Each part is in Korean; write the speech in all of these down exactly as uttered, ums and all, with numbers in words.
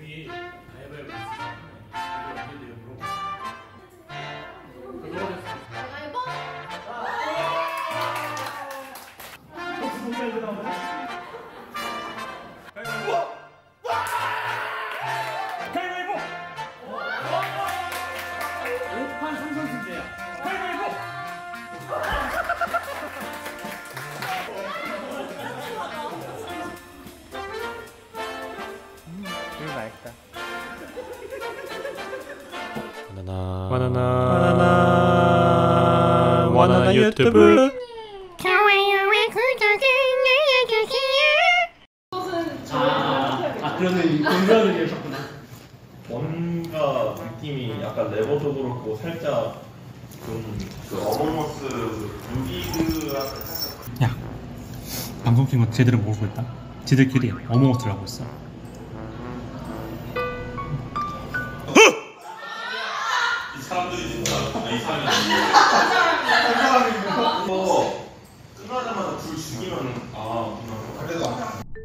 우리 가위바위보 했어. 오판 삼선승제야. 가위바위보. 음, 이거 맛있다. 바나나 바나나 바나나 바나나 유튜브. 좋아요와 구독을 눌러주세요. 아 그러면 공부하는 게 있었구나. 뭔가 느낌이 약간 레버도 그렇고 살짝 좀그 어몽어스 루비드랑 살짝 야, 방송 킨거 제대로 모르고 있다. 지들끼리 어몽어스를 하고 있어. 이 사람들이 진짜 아, 이 사람이 한 사람이 이거 끝나자마자 불 죽이면 아 그래도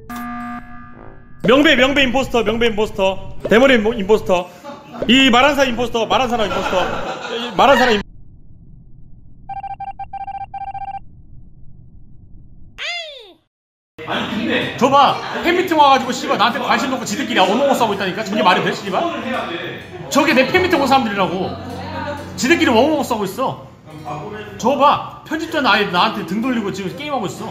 명배 명배 임포스터 명배 임포스터 대머리 임포- 임포스터 이 말한 사람 임포스터 말한 사람 임포스터 이 말한 사람 임... 아니 근데 저봐 팬미팅 와가지고 씨발 나한테 관심 놓고 지들끼리 어몽어스 하고 있다니까. 저게 말이 돼 씨발? 해야 돼. 저게 내 팬미팅 온 사람들이라고. 지들끼리 어몽어스 하고 있어. 저봐 편집자는 아예 나한테 등 돌리고 지금 게임하고 있어.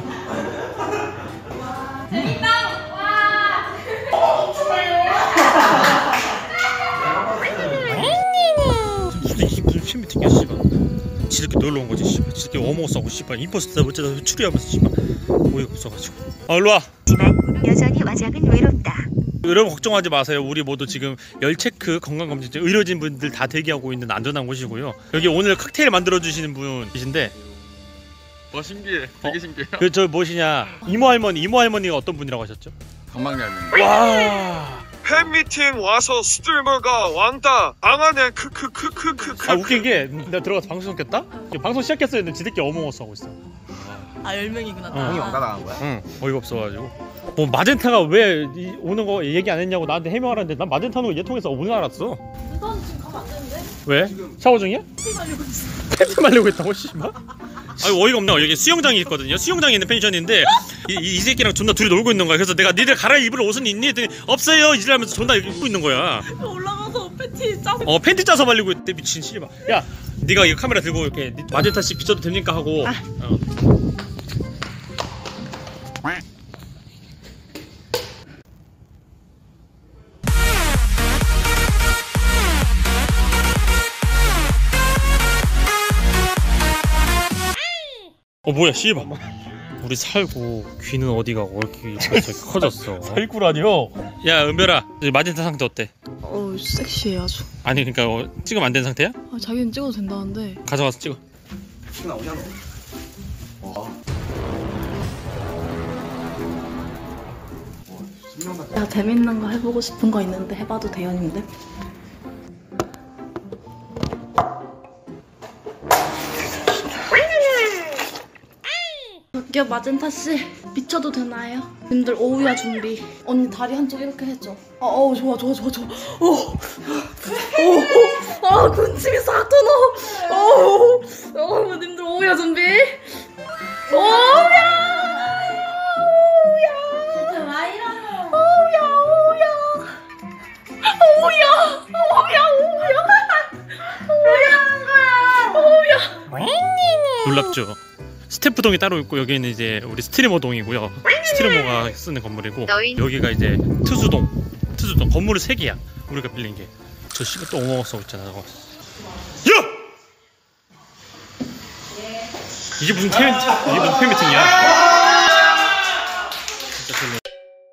무슨 이게 무슨 팬미팅이야 씨발. 지들끼리 놀러 온 거지 씨발. 지들끼리 어몽어스 하고 씨발 임포스터 어쩌다 추리하면서 씨발 어이가 없어가지고. 아 일로 와. 하지만 여전히 와작은 외롭다. 여러분 걱정하지 마세요. 우리 모두 지금 열체크 건강검진 의료진 분들 다 대기하고 있는 안전한 곳이고요. 여기 오늘 칵테일 만들어 주시는 분이신데 와 신기해. 되게 신기해요. 그 저 무엇이냐 이모 할머니 이모 할머니가 어떤 분이라고 하셨죠? 방망이할머니. 와. 팬미팅 와서 스트리머가 왕따 방안에 크크크크크크. 아 웃긴 게 내가 들어가서 방송 켰다? 방송 시작했어 했는데 지들끼리 어몽어스 하고 있어. 아 열 명이구나. 응. 형이 왕따 당한 거야? 응 어이가 없어가지고. 뭐 마젠타가 왜 이, 오는 거 얘기 안 했냐고 나한테 해명하라는데 난 마젠타는 거 얘 통해서 오늘 알았어. 누나는 지금 가면 안 되는데? 왜? 샤워 중이야? 피 말리고 있어. 팬티 말리고 있다고 씨발? 아니 어이가 없네. 여기 수영장이 있거든요. 수영장에 있는 펜션인데 이, 이, 이 새끼랑 존나 둘이 놀고 있는 거야. 그래서 내가 니들 갈아입을 옷은 있니? 했더니 없어요 이러면서 존나 입고 있는 거야. 올라가서 팬티 짜서. 어 팬티 짜서 말리고 있대 미친 씨발. 야 네가 이거 카메라 들고 이렇게 마젠타 씨 비춰도 됩니까 하고. 아. 어. 어 뭐야 씨발. 우리 살고 귀는 어디가 이렇게 저렇게 커졌어. 살구라니요? 야 은별아 마젠타 상태 어때? 어 섹시해 아주. 아니 그러니까 어, 찍으면 안 되는 상태야? 아 자기는 찍어도 된다는데. 가져가서 찍어. 피 나오냐 너? 야 재밌는 거 해보고 싶은 거 있는데 해봐도 돼요 님들? 저기요 마젠타 씨 미쳐도 되나요? 님들 오우야 준비. 언니 다리 한쪽 이렇게 해줘. 어, 어 좋아 좋아 좋아 좋아. 어, 어, 아 군침이 싹 도노. 어, 어 님들 오우야 준비. 오우야. 놀랍죠? 스태프동이 따로 있고 여기는 이제 우리 스트리머동이고요. 스트리머가 쓰는 건물이고 여기가 이제 특수동. 특수동 건물이 세 개야. 우리가 빌린 게. 저 씨가 또 어몽어스 하고 있잖아. 저거. 야! 이게 무슨 팬 이게 무슨 팬미팅이야? 진짜 별로.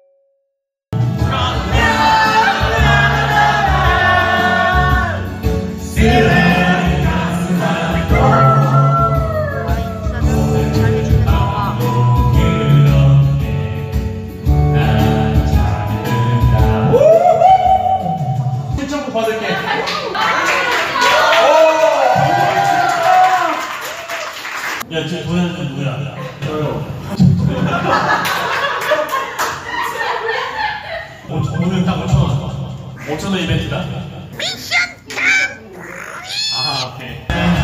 받을게. 야, 지금 도현이 누구야? 저요. 오천 원 이벤트다. 미션 아 오케이.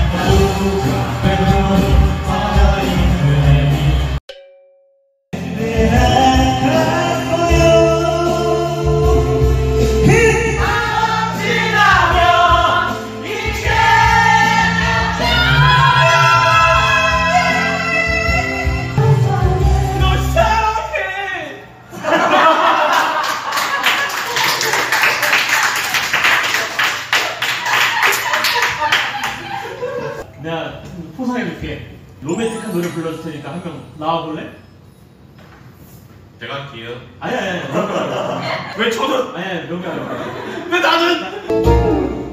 내가 포상해줄게. 로맨틱한 노래 불러줄 테니까 한 명 나와볼래? 제가 할게요. 아니 아니 아니 명명 말고. 왜 저는? 아니 아니 명명 말고. 왜 나는?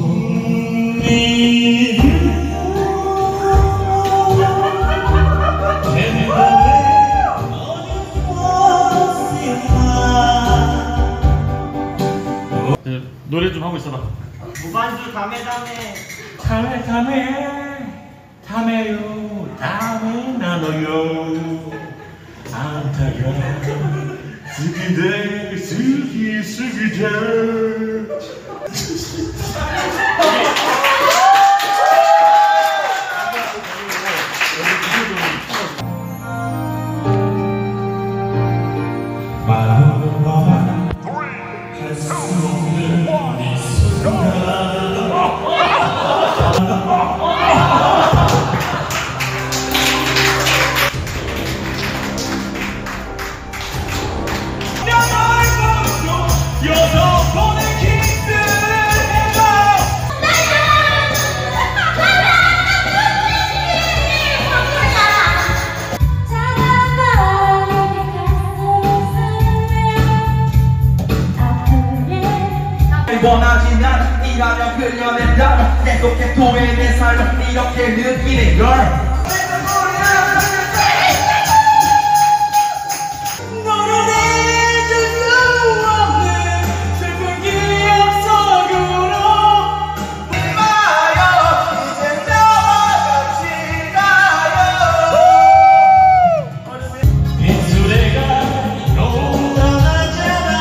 네, 노래 좀 하고 있어봐. 무반주 다메 다메 다메 다메 다메요 다메 나눠요 안타가 스기대 스기 스기대. 원하지 난 이라면 그려낸다면 계속해 도해내 삶을 이렇게 느끼는 걸. 너를 잊을 수 없는 슬픈 기억 속으로 마요. 이제 나와 같이 가요. 빈수레가 너무 떠나잖아.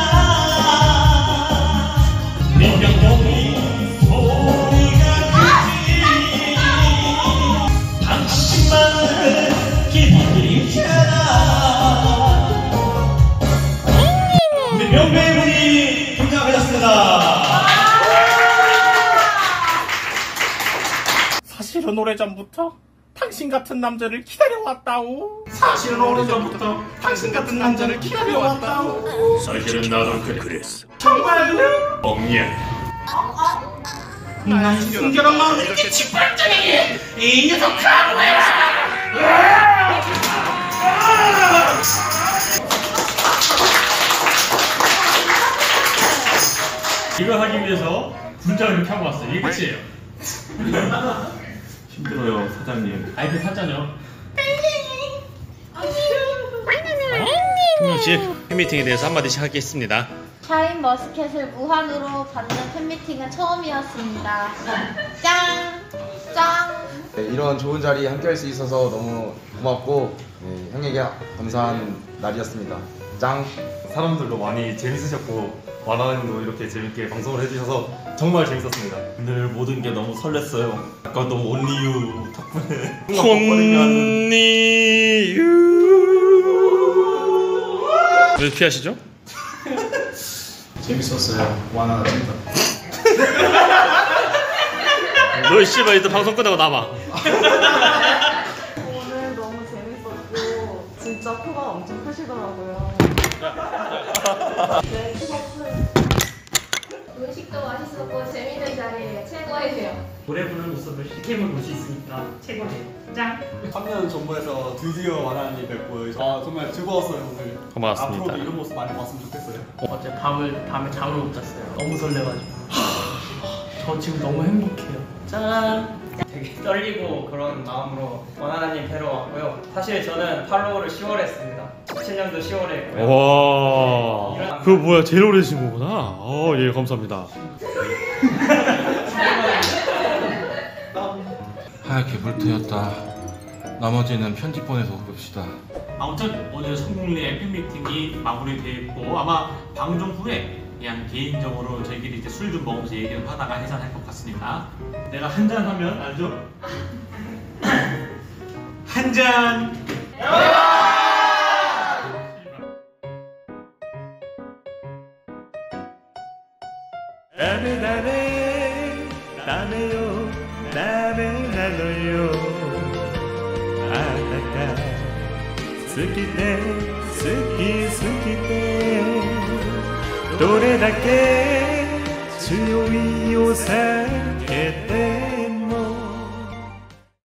민경동이 소리가 크지. 당신만을 기다리잖아. 우리 명배우분이 등장하셨습니다. 사실은 오래전부터 당신 같은 남자를 기다려왔다오. 사실은 오래전부터 당신 같은 남자를 기다려왔다오. 사실은 나도 그랬어. 정말로? 엉냐. 난 순결한 마음을 이렇게 짓밟자니 이 녀석하고 해라. 이걸 하기 위해서 분장을 이렇게 하고 왔어요. 이게 끝이에요. 힘들어요 사장님. 아이패드 샀잖아요. 한 명씩 팬미팅에 대해서 한마디씩 하겠습니다. 샤인 머스켓을 무한으로 받는 팬미팅은 처음이었습니다. 짱! 짱! 네, 이런 좋은 자리에 함께 할 수 있어서 너무 고맙고 네, 형에게 감사한 날이었습니다. 짱! 사람들도 많이 재밌으셨고 와나님도 이렇게 재밌게 방송을 해주셔서 정말 재밌었습니다. 오늘 모든 게 너무 설렜어요. 아까도 온리유 덕분에 혼니유 왜 피하시죠? 재밌었어요. 와나 진짜. 너 씨발 일단 방송 끝나고 나와. 오늘 너무 재밌었고 진짜 코가 엄청 크시더라고요. 네, 코가 커요. 음식도 맛있었고 재밌는 자리예요. 최고예요. 노래 부르는 모습을 시캠을 볼 수 있으니까 최고네요. 짱! 삼 년 전부에서 드디어 와나님 뵙고 아, 정말 즐거웠어요 오늘. 고맙습니다. 앞으로도 이런 모습 많이 봤으면 좋겠어요. 어제 밤을 밤에 잠을 못 잤어요. 너무 설레가지고. 저 지금 너무 행복해요. 짠. 되게 떨리고 그런 마음으로 원하나님 뵈러 왔고요. 사실 저는 팔로우를 시월에 했습니다. 십칠 년도 시월에 했고요. 와, 그거 뭐야? 제일 오래 되신 거구나. 어, 예, 감사합니다. 하얗게 불태웠다. 나머지는 편집본에서 봅시다. 아무튼 오늘 성공리의 팬미팅이 마무리되었고 아마 방송 후에 그냥 개인적으로 저희끼리 이제 술 좀 먹으면서 얘기를 하다가 해산할 것 같습니다. 내가 한 잔 하면 알죠? 한 잔! ダメダメダメよダメなのよあなた好きで好き好きでどれだけ強いを避けて